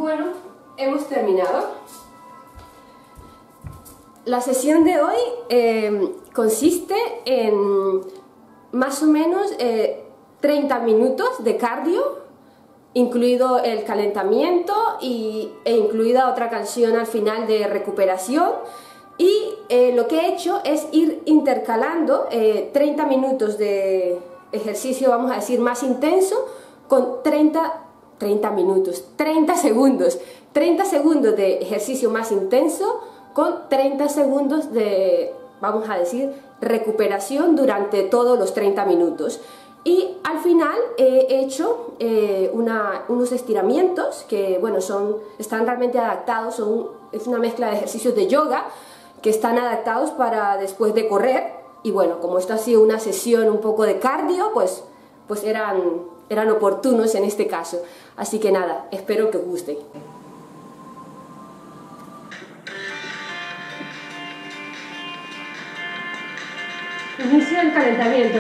Bueno, hemos terminado. La sesión de hoy consiste en más o menos 30 minutos de cardio, incluido el calentamiento e incluida otra canción al final de recuperación. Y lo que he hecho es ir intercalando 30 minutos de ejercicio, vamos a decir, más intenso, con 30 segundos. 30 segundos de ejercicio más intenso con 30 segundos de, vamos a decir, recuperación durante todos los 30 minutos. Y al final he hecho unos estiramientos que, bueno, están realmente adaptados, es una mezcla de ejercicios de yoga que están adaptados para después de correr. Y bueno, como esto ha sido una sesión un poco de cardio, pues eran oportunos en este caso. Así que nada, espero que os guste. Inicio el calentamiento.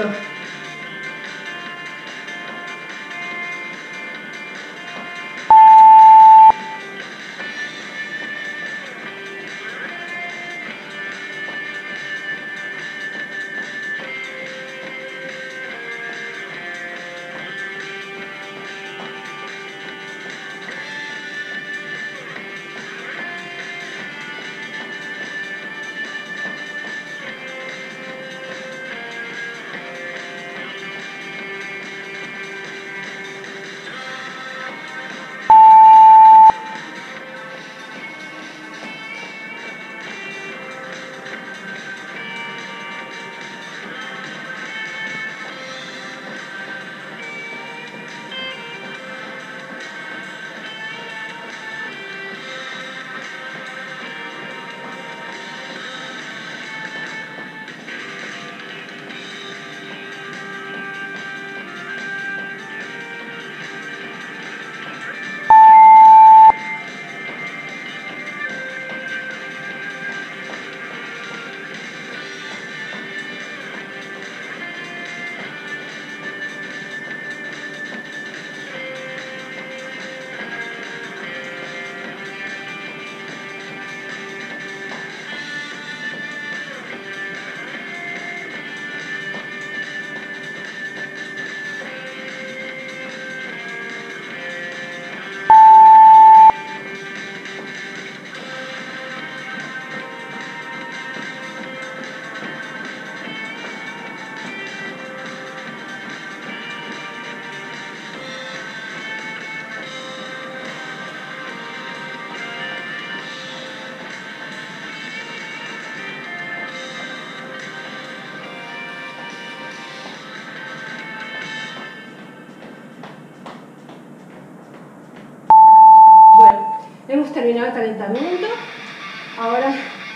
Hemos terminado el calentamiento, ahora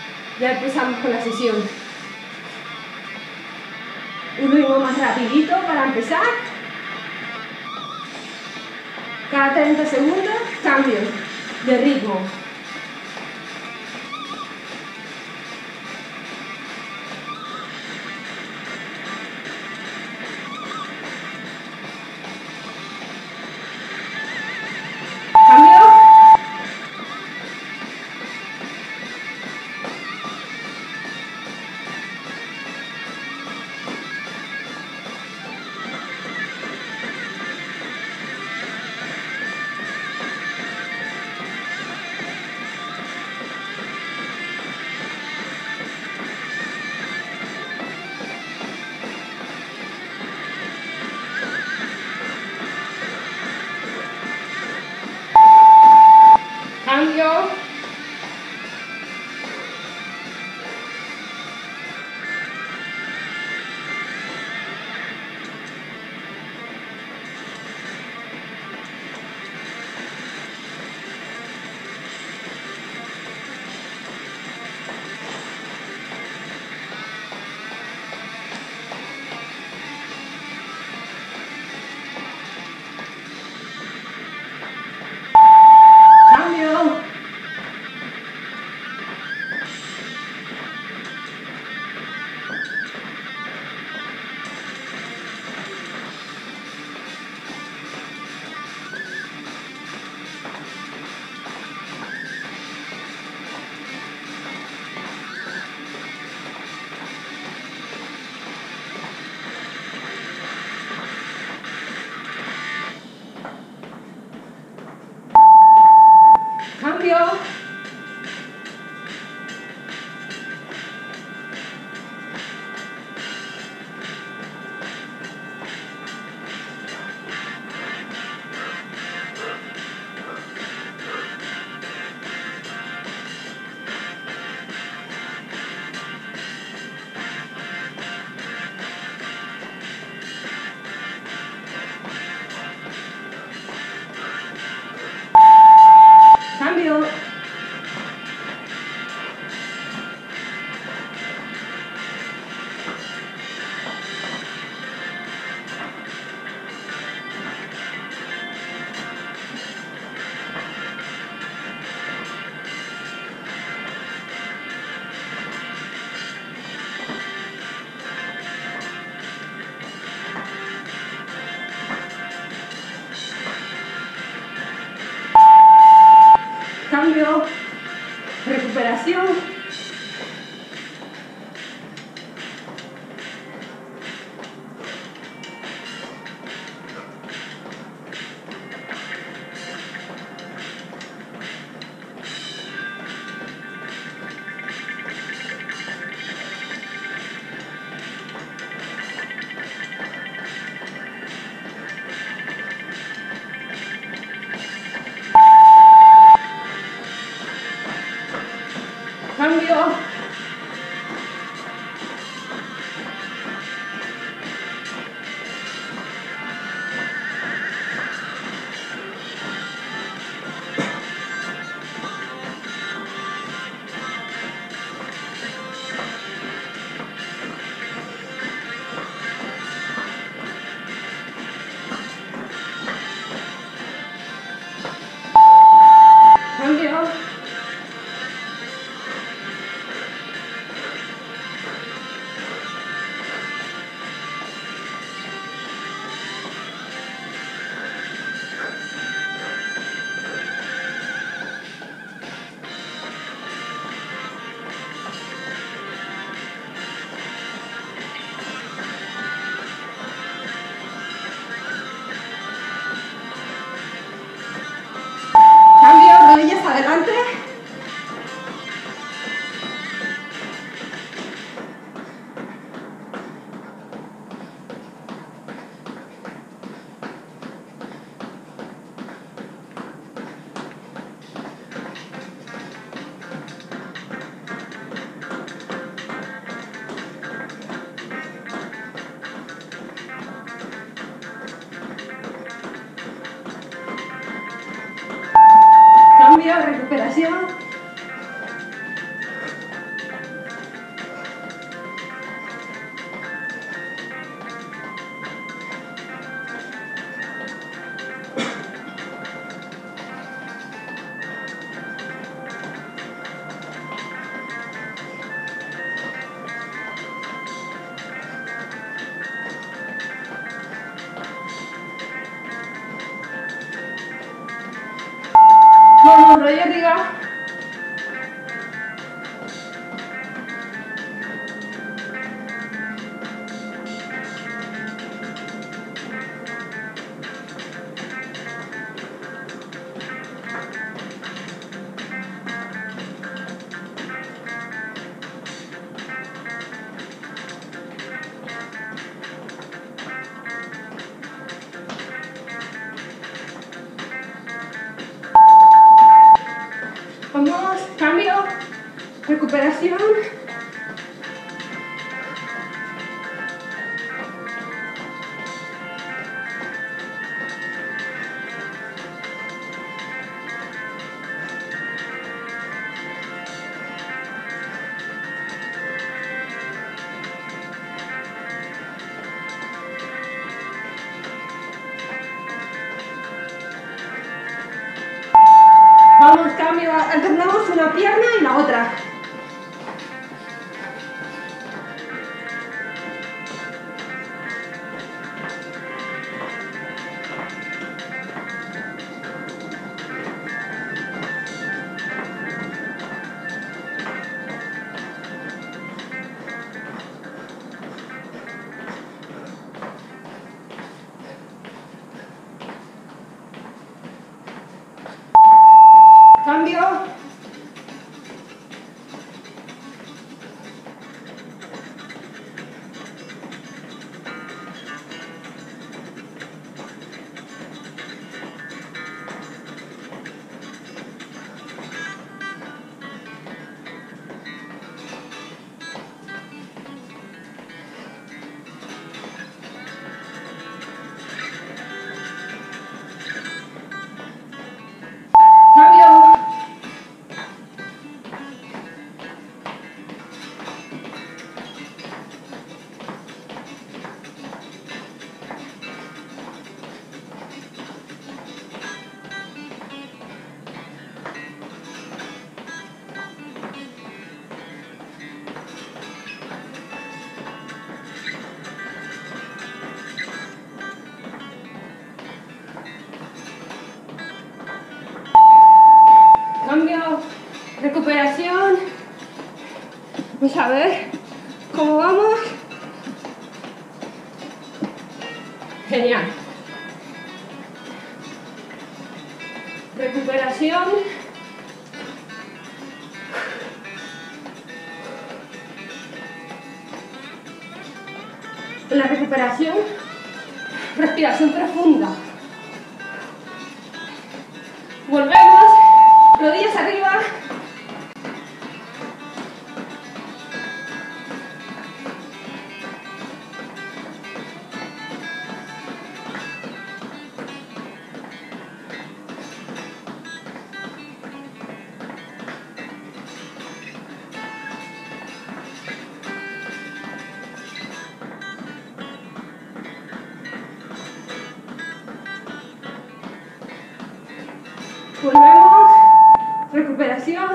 ya empezamos con la sesión. Un ritmo más rapidito para empezar. Cada 30 segundos, cambio de ritmo. cambio, recuperación. Cambio. Cambio. Cambio, rodillas adelante. Cambio, recuperación. Vamos, rodilla arriba. Vamos, cambio, recuperación. Vamos, cambio, alternamos una pierna y la otra. Cambio. Cambio. recuperación. Vamos a ver cómo vamos. Genial. Recuperación. La recuperación, respiración profunda. Volvemos, rodillas arriba. Volvemos, recuperación.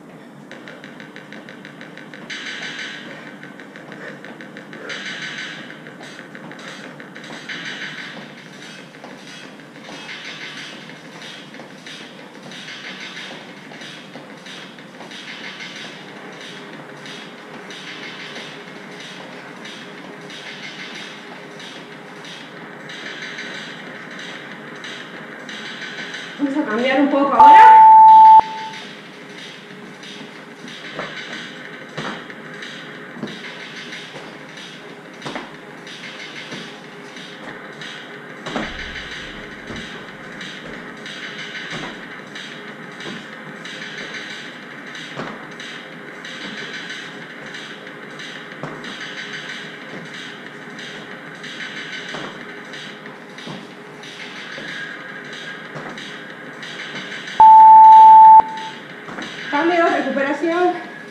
Vamos a cambiar un poco ahora. Cambio, recuperación.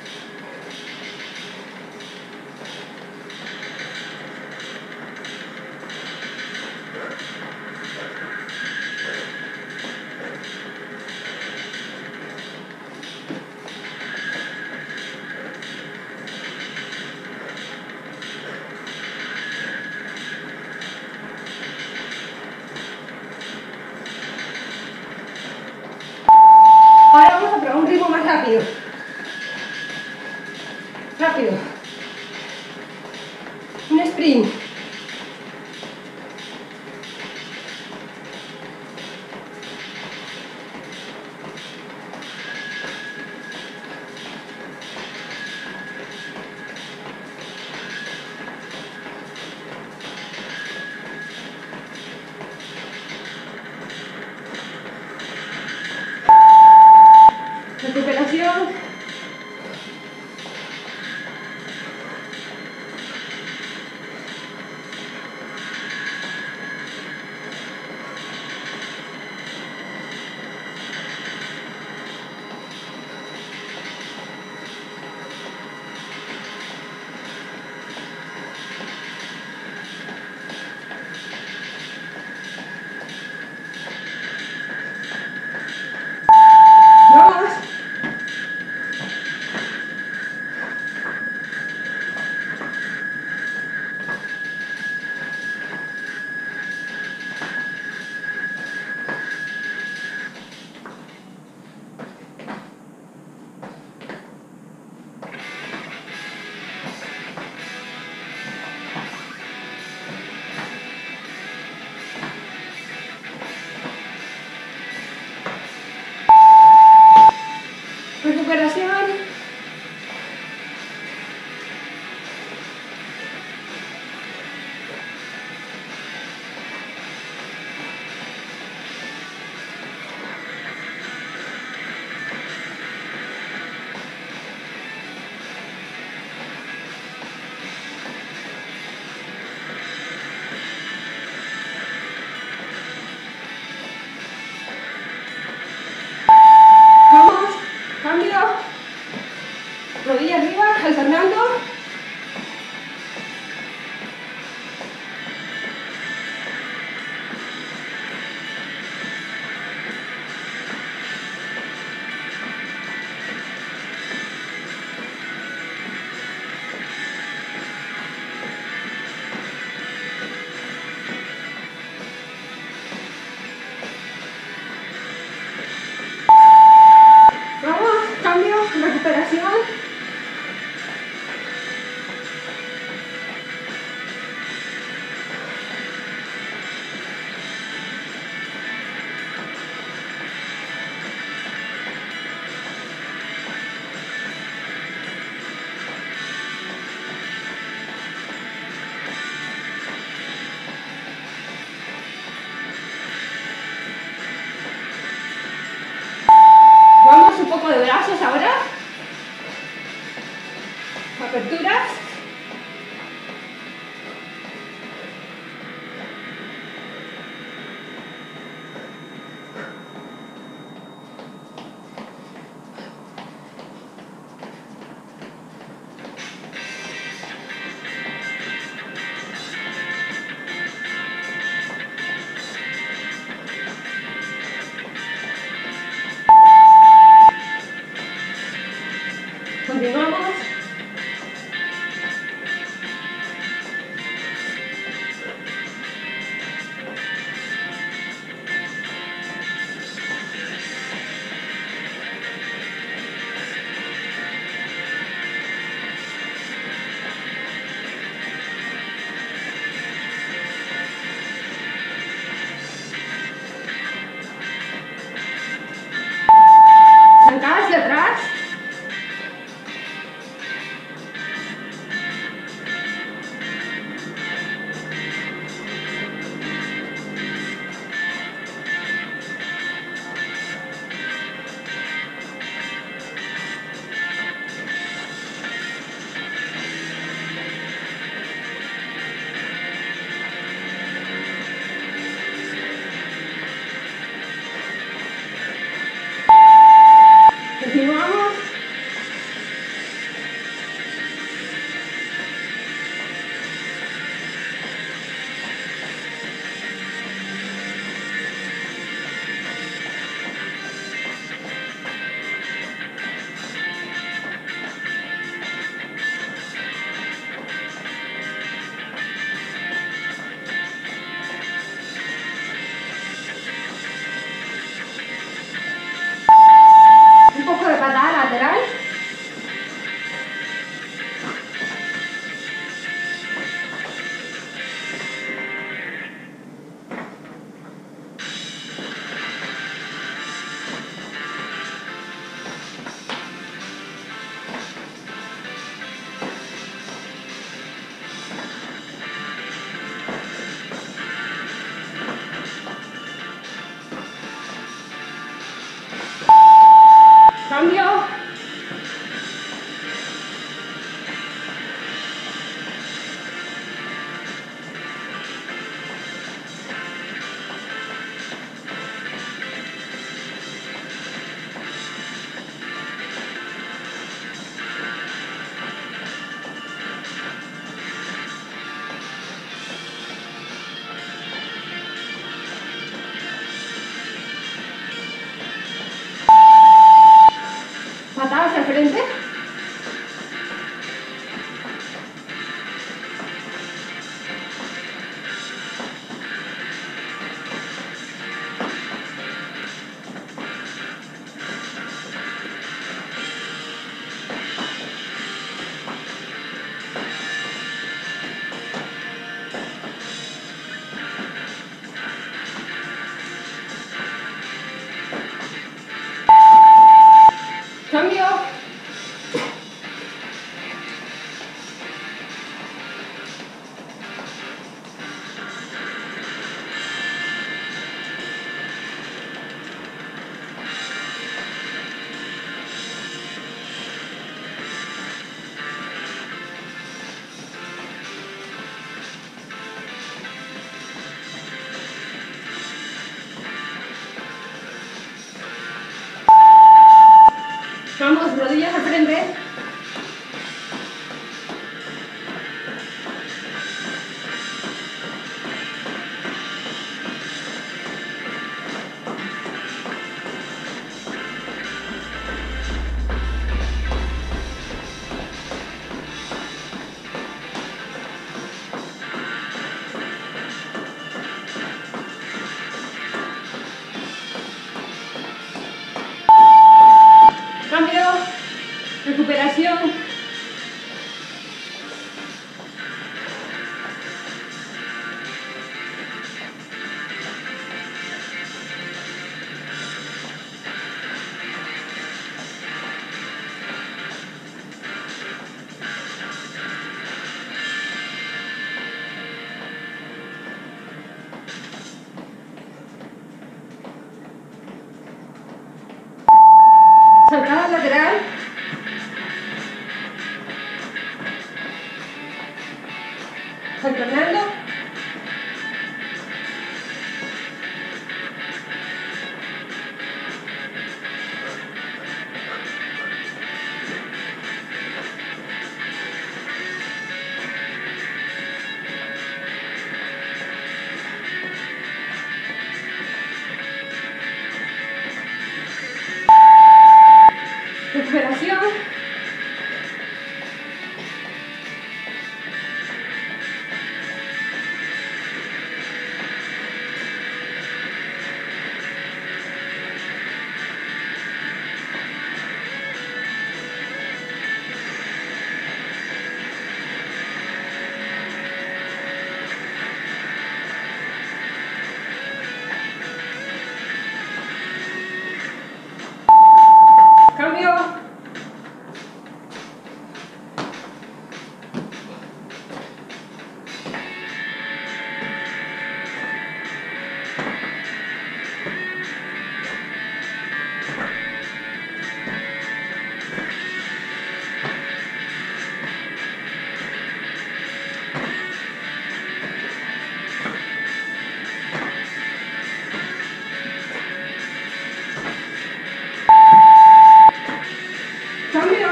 Ahora vamos a probar un ritmo más rápido. Rápido. Un sprint. Recuperación. al frente. Cambio. Vamos, rodillas al frente. Cambio. Recuperación. Saltada lateral. Alternando. Recuperación. Cambio. Cambio.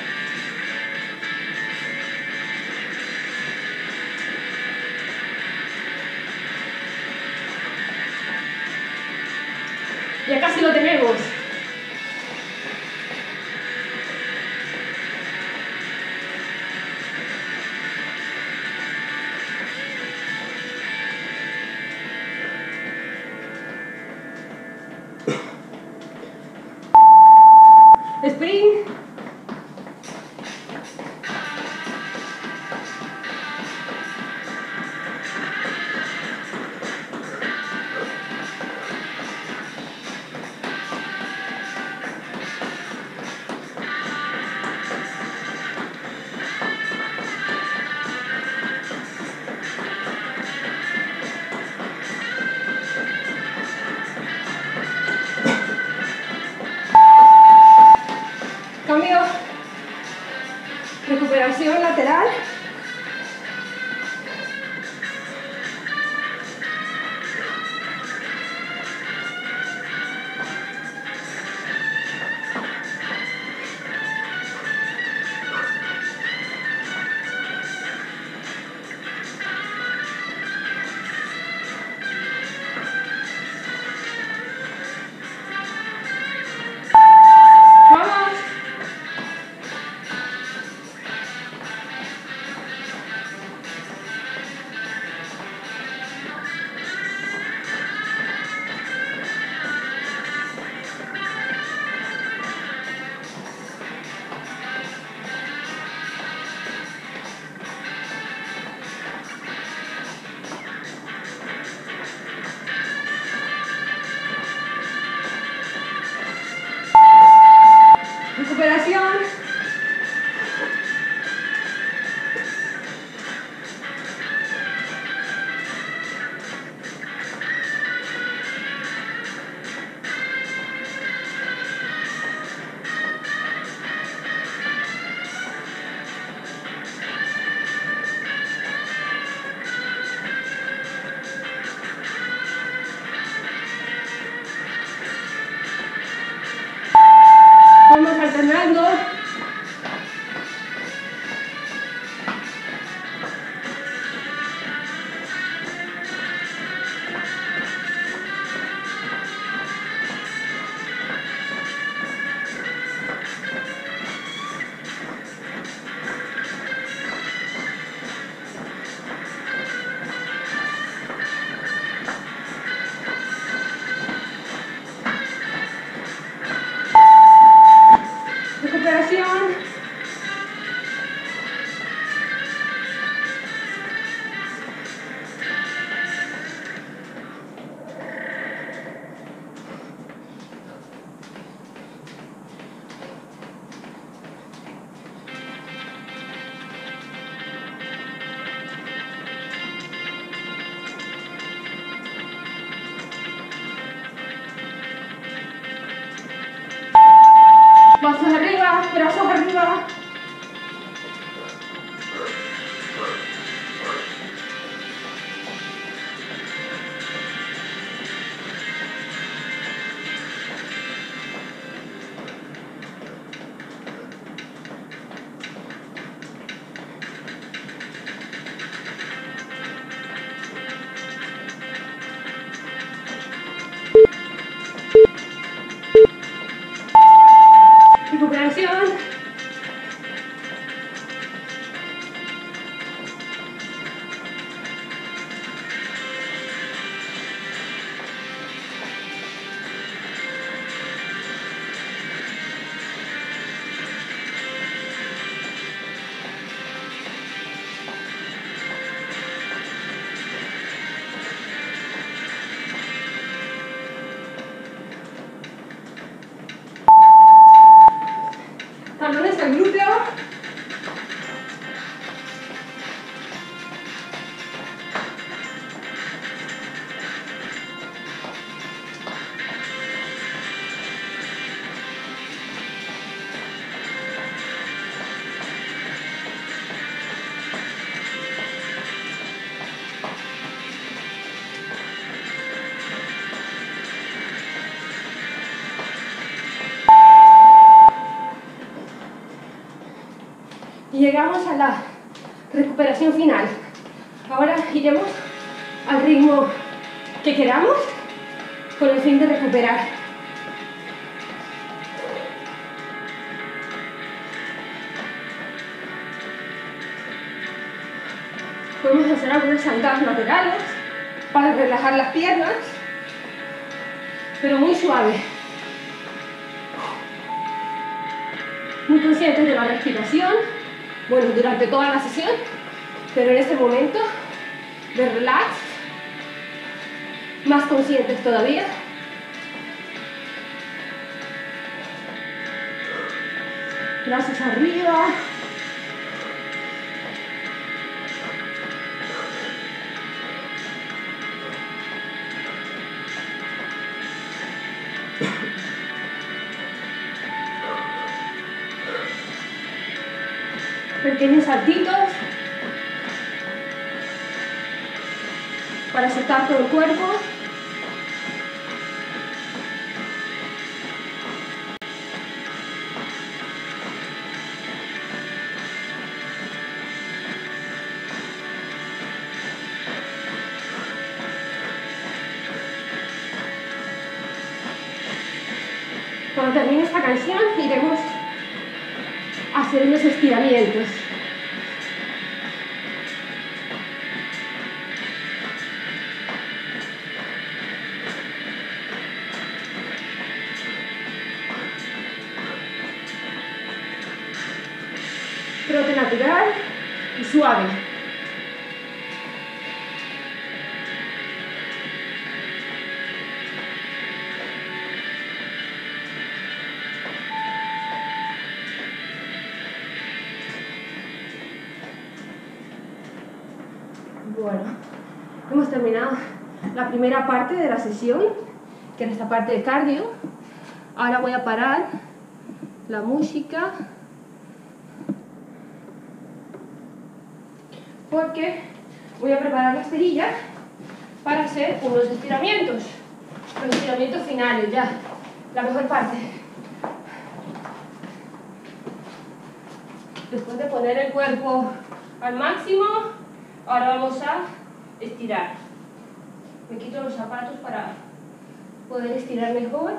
Ya casi lo tenemos. Sprint. más, brazos arriba. Recuperación. Talones al glúteo. Y llegamos a la recuperación final. Ahora iremos al ritmo que queramos con el fin de recuperar. Podemos hacer algunas zancadas laterales para relajar las piernas, pero muy suave. Muy conscientes de la respiración, bueno, durante toda la sesión, pero en este momento de relax, más conscientes todavía. Brazos arriba. Pequeños saltitos para soltar todo el cuerpo. Cuando termine esta canción iremos a hacer unos estiramientos. Trote natural y suave. Bueno, hemos terminado la primera parte de la sesión, que era esta parte de cardio. Ahora voy a parar la música porque voy a preparar las perillas para hacer unos estiramientos, los estiramientos finales, ya, la mejor parte. Después de poner el cuerpo al máximo, ahora vamos a estirar. Me quito los zapatos para poder estirar mejor.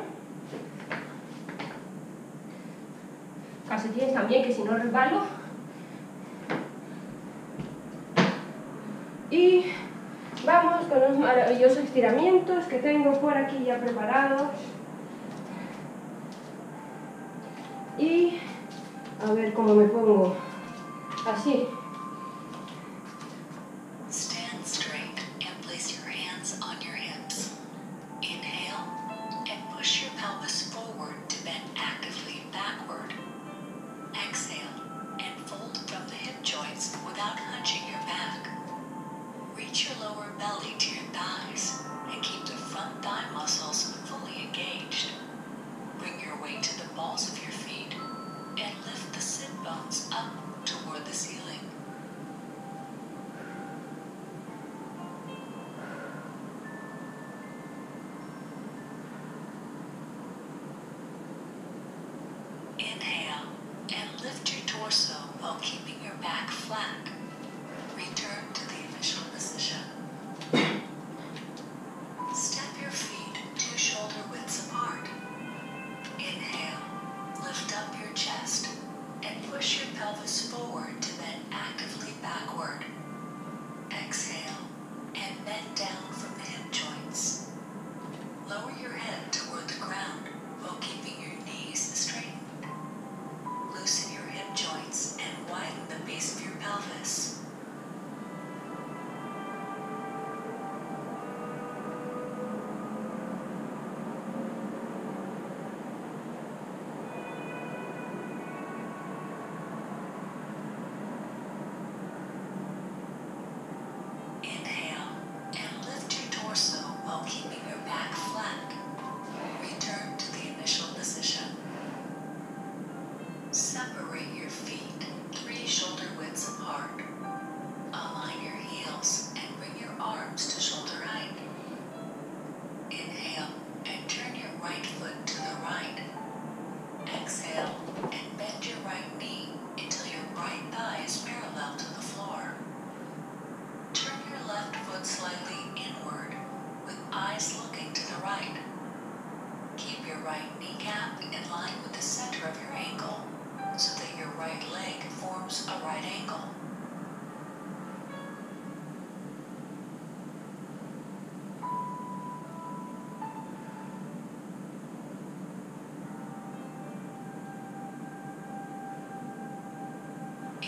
Calcetines también, que si no resbalo. Y vamos con los maravillosos estiramientos que tengo por aquí ya preparados. Y a ver cómo me pongo. Así. Stand straight and place your hands on your hips. Inhale and push your pelvis forward to bend actively backward. Exhale and fold from the hip joints without hunching your back. Reach your lower belly to your thighs and keep the front thigh muscles fully engaged. Bring your weight to the balls of your feet and lift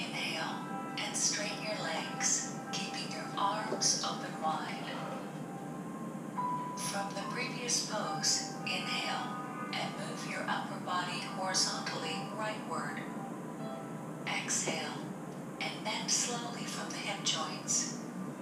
Inhale and straighten your legs, keeping your arms open wide. From the previous pose, inhale and move your upper body horizontally rightward. Exhale and bend slowly from the hip joints.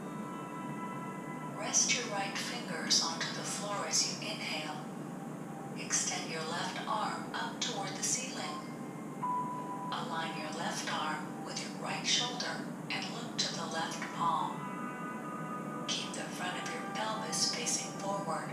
Rest your right fingers onto the floor as you inhale. Extend your left arm up toward the ceiling. Align your left arm with your right shoulder and look to the left palm. Keep the front of your pelvis facing forward.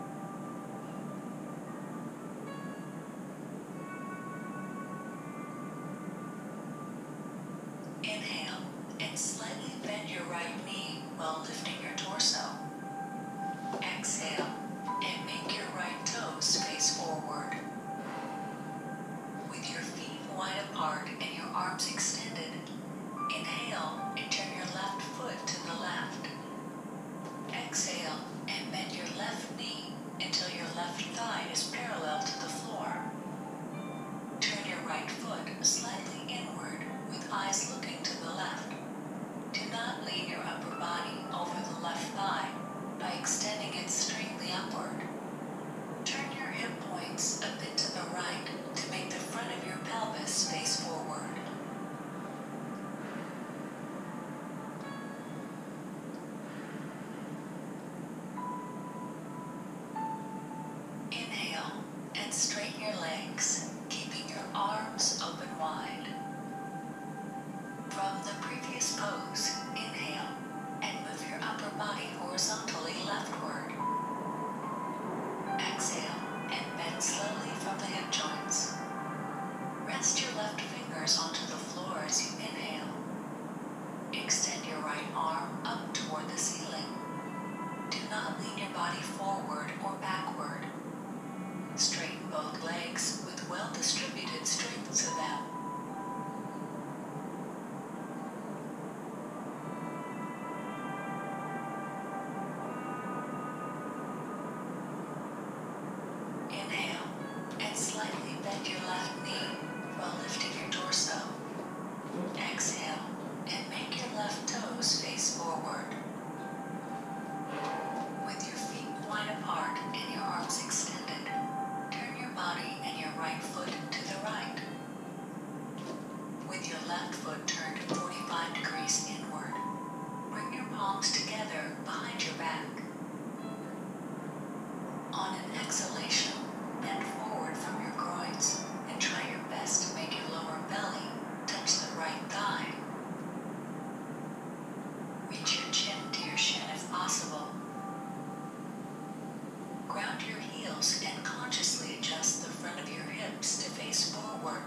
Inhale and slightly bend your right knee while lifting your torso. Exhale and make your right toes face forward. With your feet wide apart and your arms extended, inhale and turn your left foot to the left. Exhale and bend your left knee until your left thigh is parallel to the floor. Turn your right foot slightly inward with eyes looking to the left. Do not lean your upper body over the left thigh by extending it straightly upward. Turn your hip points a bit to the right to make the front of your pelvis face forward. Inhale and straighten your legs, keeping your arms open wide. From the previous pose, inhale and move your upper body horizontally leftward. Exhale and bend slowly from the hip joints. Rest your left fingers onto the floor as you inhale. Extend your right arm up toward the ceiling. Do not lean your body forward or backward. Straighten both legs with well-distributed strength to them. Inhale and slightly bend your left knee while lifting your torso. Exhale and make your left toes face forward. With your feet wide apart and your arms extended, turn your body and your right foot to the right. With your left foot turned 45 degrees inward, bring your palms together behind your back. On an exhalation, bend forward from your groins and try your best to make your lower belly touch the right thigh. Reach your chin to your shin if possible. Ground your heels and consciously adjust the front of your hips to face forward.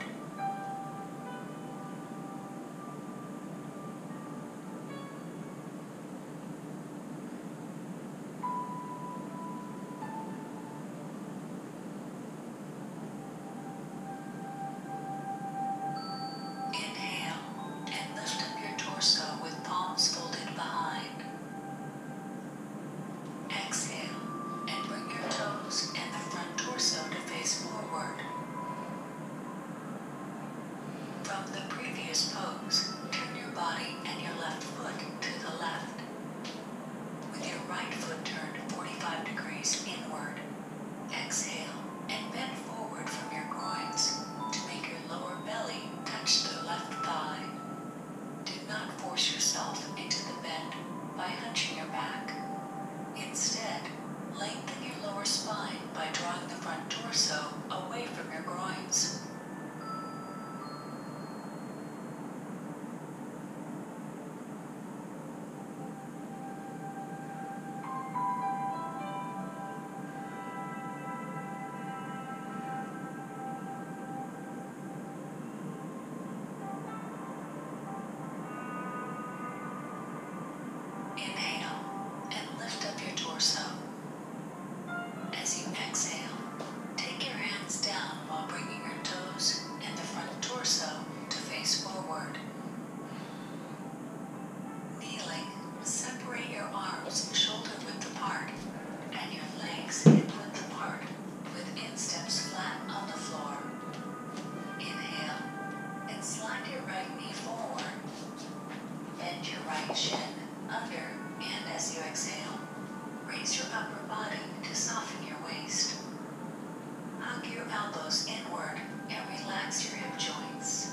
under, and as you exhale, raise your upper body to soften your waist. Hug your elbows inward and relax your hip joints.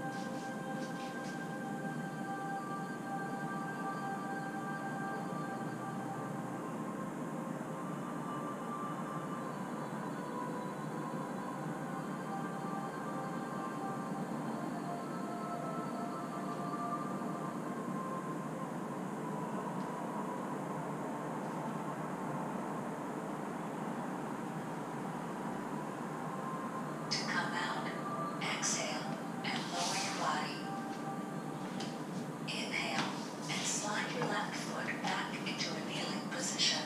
To come out, exhale and lower your body. Inhale and slide your left foot back into a kneeling position.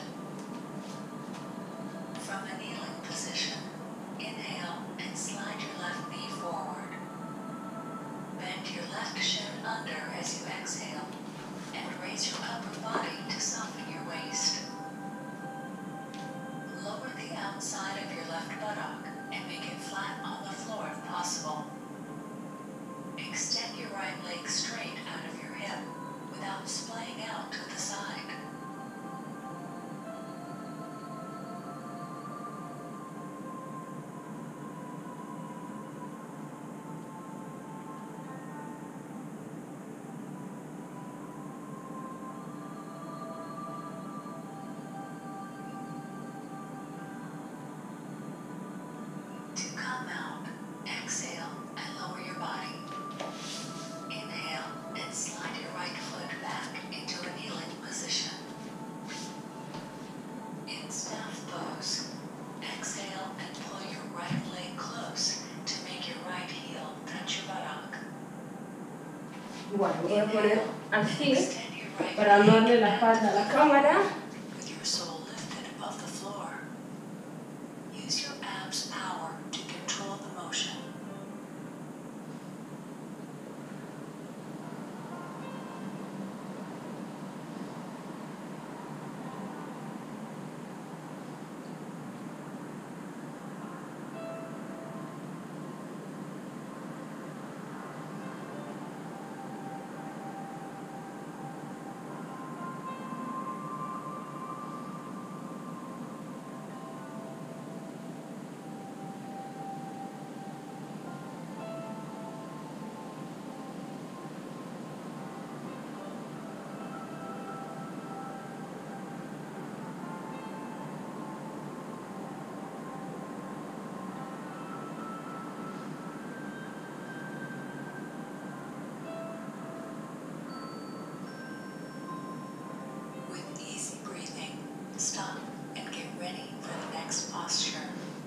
From a kneeling position, inhale and slide your left knee forward. Bend your left shin under as you exhale and raise your upper body to soften your waist. Lower the outside of your left buttock and make it flat on the floor if possible. Extend your right leg straight out of your hip without splaying out to the side. To come out, exhale and lower your body. Inhale and slide your right foot back into a kneeling position. In staff pose, exhale and pull your right leg close to make your right heel touch your buttock. Bueno, voy a poner Inhale and así extend your right para no darle leg la espalda a la cámara. with your soul lifted above the floor. Use your abs power to control the motion. With easy breathing, stop and get ready for the next posture.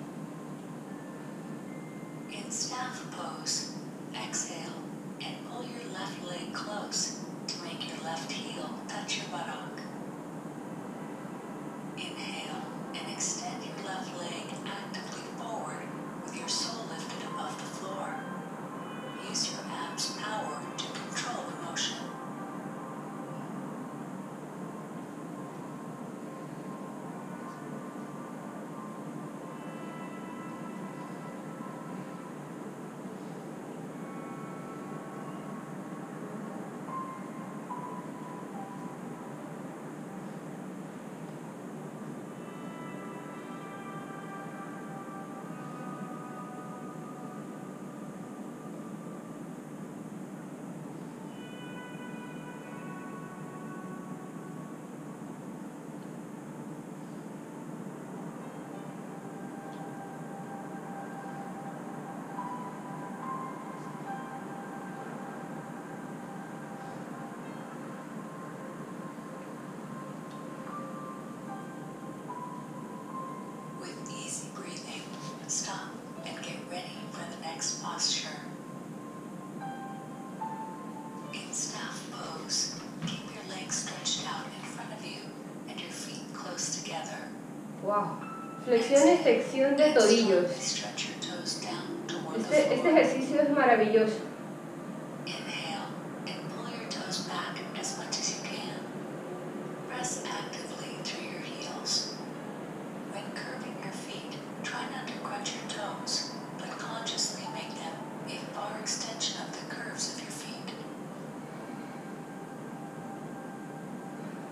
In staff pose, exhale and pull your left leg close to make your left heel touch your buttock. Inhale and extend your left leg actively forward with your soul lifted above the floor. Use your abs power to control the motion. With easy breathing, stop and get ready for the next posture. In staff pose, keep your legs stretched out in front of you and your feet close together. Wow. Flexión y extensión de tobillos. Stretch your toes down toward the Este floor. ejercicio es maravilloso. Inhale and pull your toes back as much as you can. Press actively through your heels. When curving your feet, try not to crunch your toes, but consciously make them a far extension of the curves of your feet.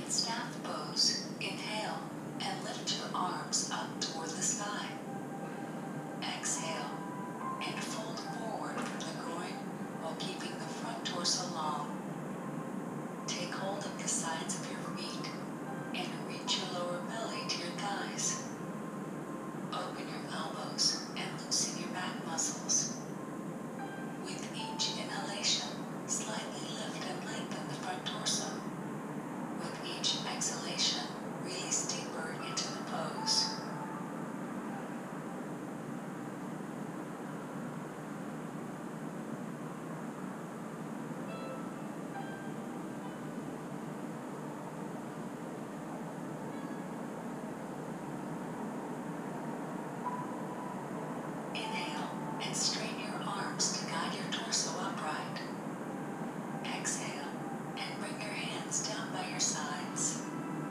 In staff pose, inhale and lift your arms up toward the sky. Exhale and fold forward from the groin while keeping the front torso long. Take hold of the sides of your feet and reach your lower belly to your thighs. Open your elbows and loosen your back muscles. With each inhalation, slightly lift and lengthen the front torso. With each exhalation, release deeper into the pose. Inhale and straighten your arms to guide your torso upright. Exhale and bring your hands down by your sides.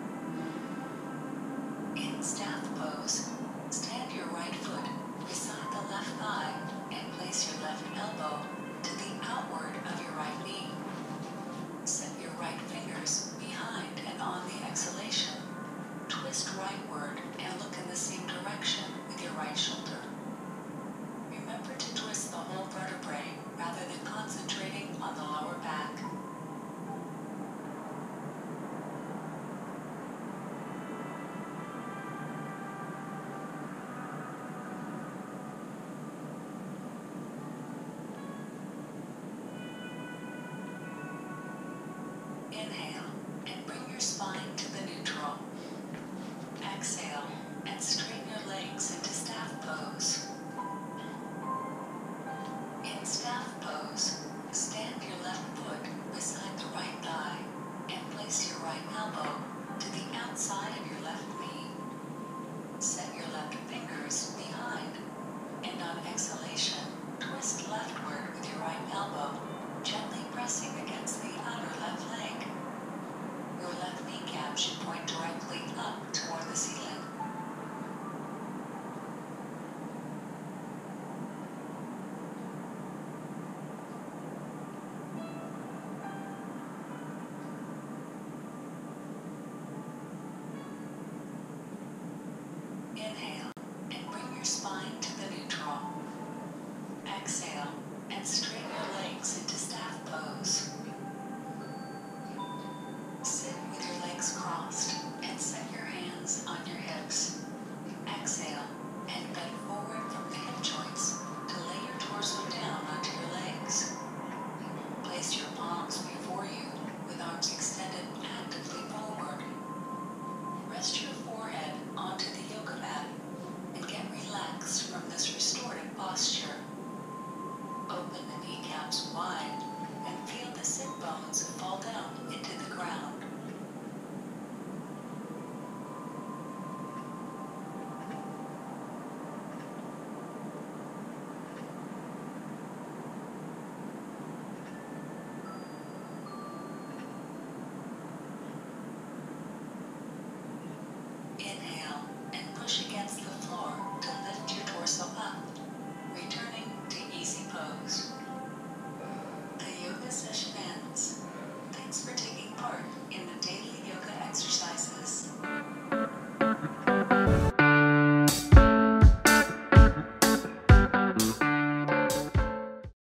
In staff pose, stand your right foot beside the left thigh and place your left elbow to the outward of your right knee. Set your right fingers behind and on the exhalation. Twist rightward and look in the same direction with your right shoulder. Remember to twist the whole vertebrae rather than concentrating on the lower back. Inhale and bring your spine to the neutral. Exhale and straighten your legs into staff pose. In staff pose, stand your left foot beside the right thigh and place your right elbow to the outside of your left knee. Set your left fingers behind and on exhalation, twist leftward with your right elbow, gently pressing against the outer left leg. Your left kneecap should point directly up toward the ceiling. Inhale and bring your spine to the neutral. Exhale and straighten